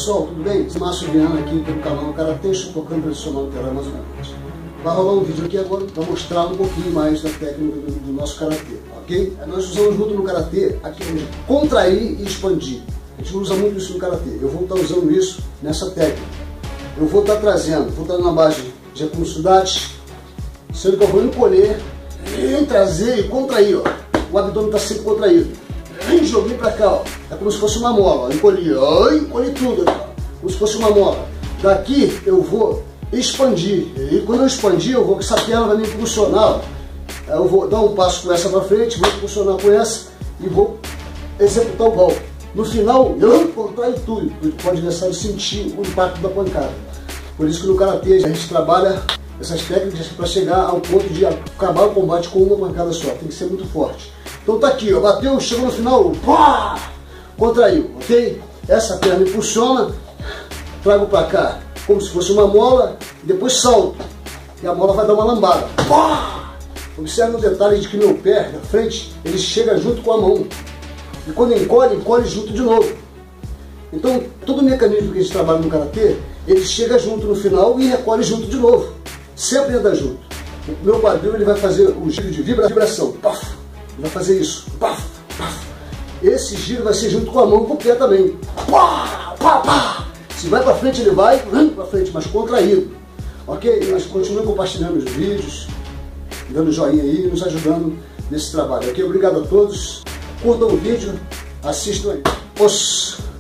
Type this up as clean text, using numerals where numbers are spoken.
pessoal, tudo bem? Márcio Viana aqui pelo canal Karatê Shotokan Tradicional Niterói mais uma vez. Vai rolar um vídeo aqui agora para mostrar um pouquinho mais da técnica do nosso Karatê, ok? Nós usamos muito no Karatê aqui, contrair e expandir. A gente usa muito isso no Karatê. Eu vou estar usando isso nessa técnica. Eu vou estar trazendo, vou estar na base de recursidades, sendo que eu vou encolher, trazer e contrair, ó. O abdômen está sempre contraído. Joguei para cá, ó. É como se fosse uma mola, ó. Encolhi tudo aqui, ó. Como se fosse uma mola. Daqui eu vou expandir, e quando eu expandir, eu vou, essa perna vai me impulsionar, ó. Eu vou dar um passo com essa para frente, vou impulsionar com essa e vou executar o golpe. No final, eu contraio tudo, para o adversário sentir o impacto da pancada. Por isso que no Karatê a gente trabalha essas técnicas para chegar ao ponto de acabar o combate com uma pancada só. Tem que ser muito forte. Então tá aqui, ó, bateu, chegou no final, pá, contraiu, ok? Essa perna impulsiona, trago para cá como se fosse uma mola, e depois salto, e a mola vai dar uma lambada. Pá! Observe o detalhe de que meu pé da frente, ele chega junto com a mão, e quando encolhe, encolhe junto de novo. Então todo o mecanismo que a gente trabalha no Karatê, ele chega junto no final e recolhe junto de novo, sempre anda junto. O meu quadril ele vai fazer o giro de vibração, paf, vai fazer isso, paf, paf. Esse giro vai ser junto com a mão e com o pé também. Pá, pá, pá. Se vai para frente, ele vai para frente, mas contraído. Ok? Mas continue compartilhando os vídeos, dando joinha aí, nos ajudando nesse trabalho. Ok? Obrigado a todos. Curtam o vídeo, assistam aí. Os